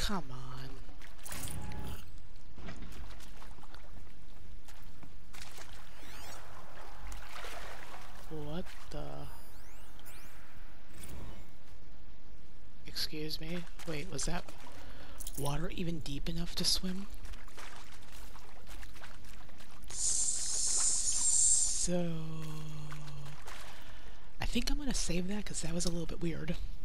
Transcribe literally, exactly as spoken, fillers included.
Come on. What the? Excuse me? Wait, was that water even deep enough to swim? So... I think I'm gonna save that because that was a little bit weird.